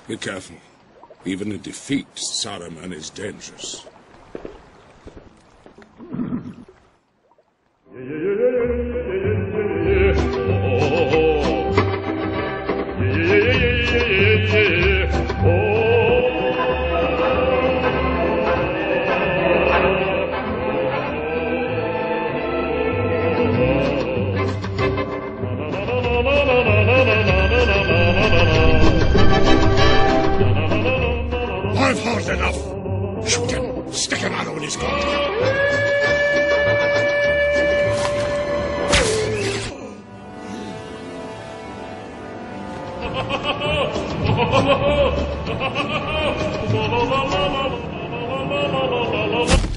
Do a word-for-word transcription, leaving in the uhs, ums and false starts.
Be careful. Even in defeat, Saruman is dangerous. I've heard enough. Shoot him. Stick an arrow in his gut. La la la la la la la la la la la la.